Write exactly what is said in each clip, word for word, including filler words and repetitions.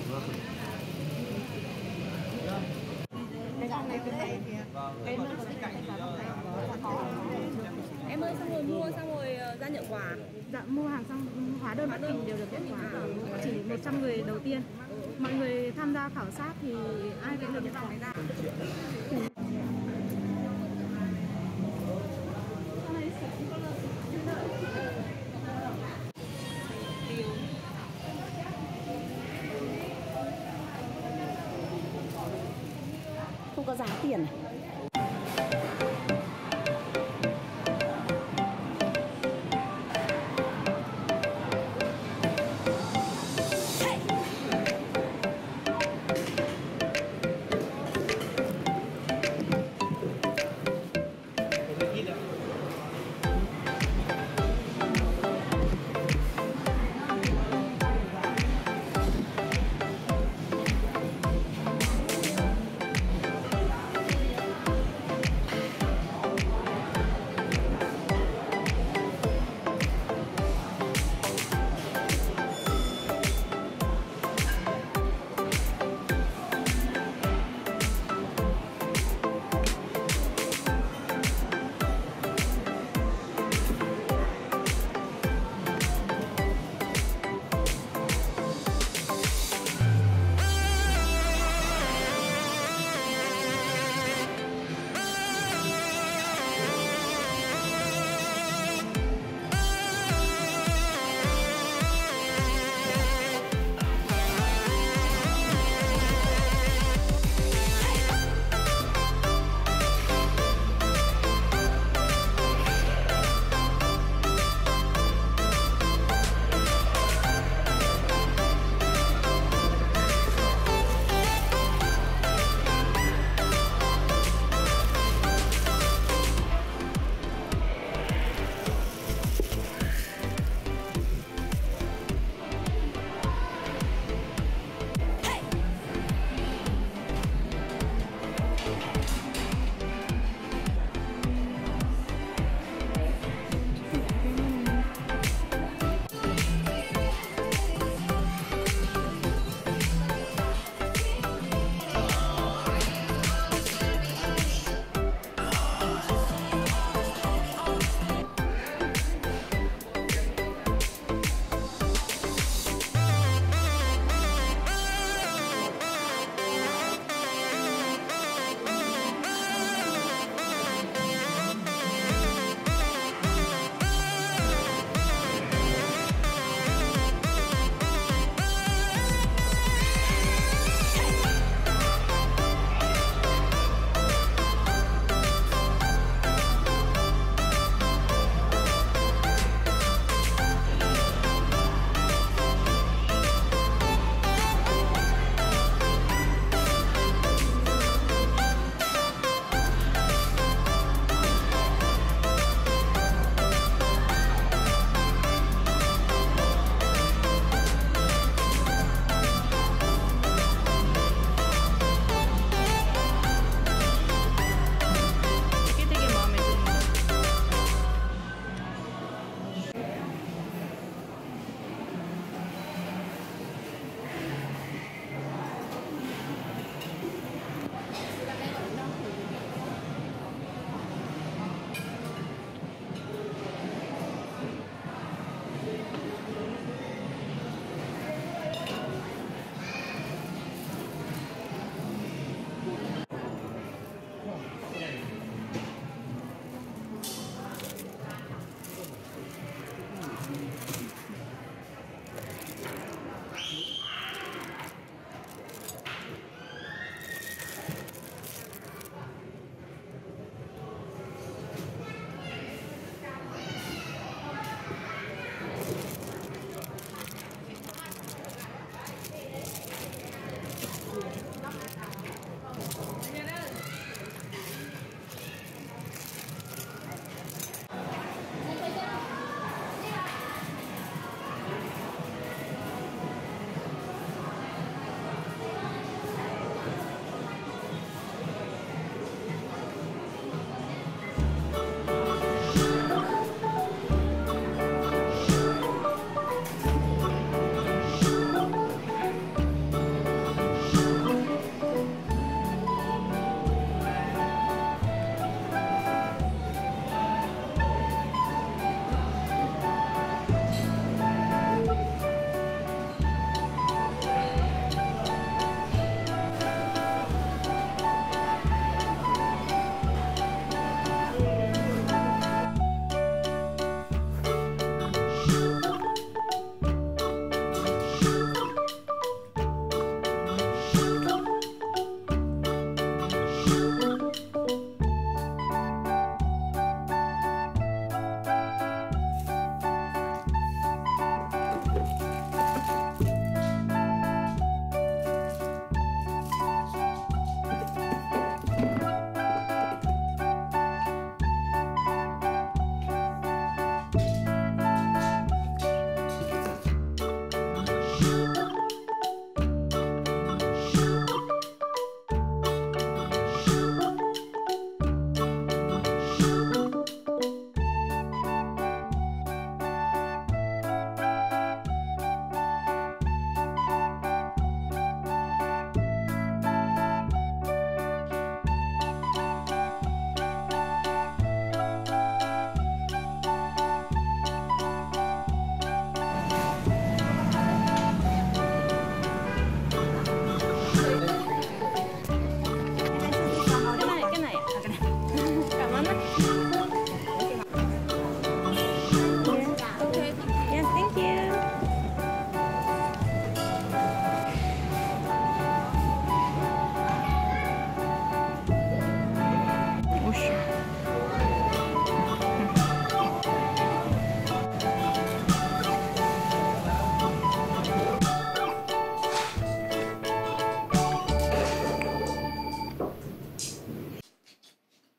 Cái con này bên đây kìa. Em ơi, em ơi xong rồi mua xong rồi ra nhận quà. Dạ mua hàng xong hóa đơn bất kỳ đều được nhận quà. Chỉ một trăm người đầu tiên. Mọi người tham gia khảo sát thì ai cũng được nhận quà. Không có giá tiền này.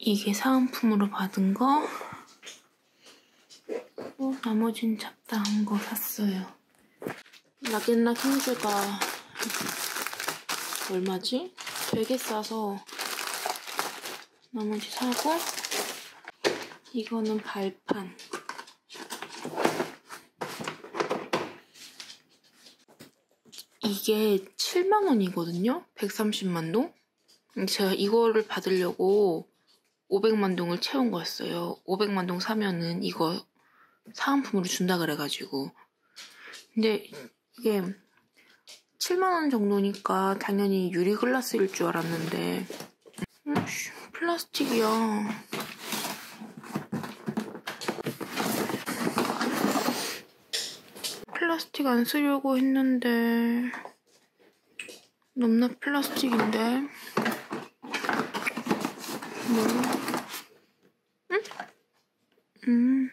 이게 사은품으로 받은 거. 어, 나머진 잡다한 거 샀어요. 락앤락 힌즈가 얼마지? 되게 싸서 나머지 사고, 이거는 발판. 이게 칠만 원이거든요? 백삼십만 동? 제가 이거를 받으려고 오백만 동을 채운 거였어요. 오백만 동 사면은 이거 사은품으로 준다 그래가지고. 근데 이게 칠만 원 정도니까 당연히 유리글라스일 줄 알았는데 음, 플라스틱이야. 플라스틱 안 쓰려고 했는데 넘나 플라스틱인데. 뭐? 응? 음.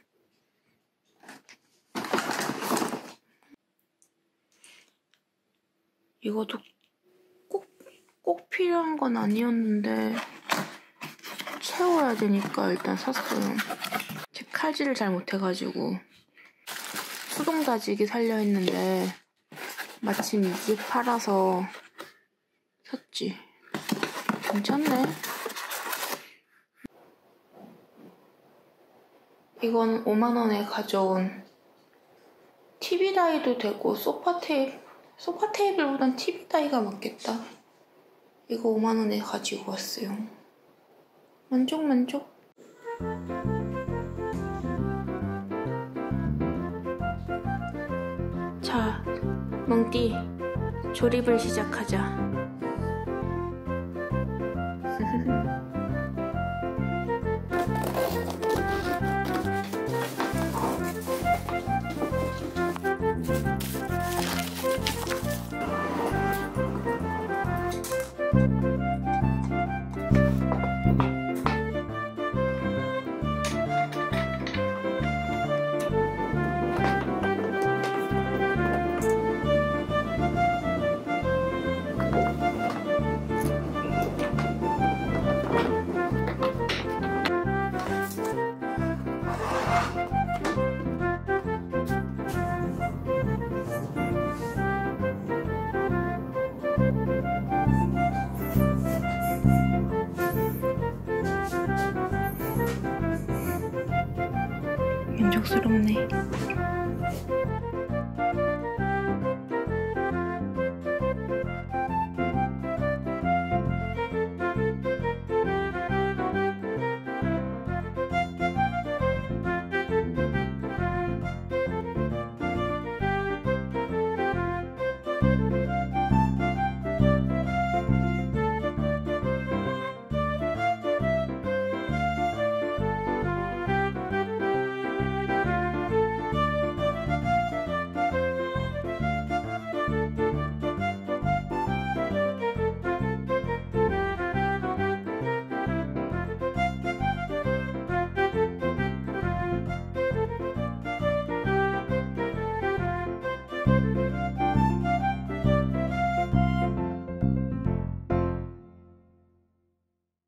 이것도 꼭, 꼭 필요한 건 아니었는데 채워야 되니까 일단 샀어요. 제 칼질을 잘 못해가지고 수동 다지기 살려 했는데 마침 이게 팔아서 샀지. 괜찮네. 이건 오만 원에 가져온 티비 다이도 되고 소파 테이블, 소파 테이블보단 티비 다이가 맞겠다. 이거 오만 원에 가지고 왔어요. 만족 만족. 자, 멍띠 조립을 시작하자.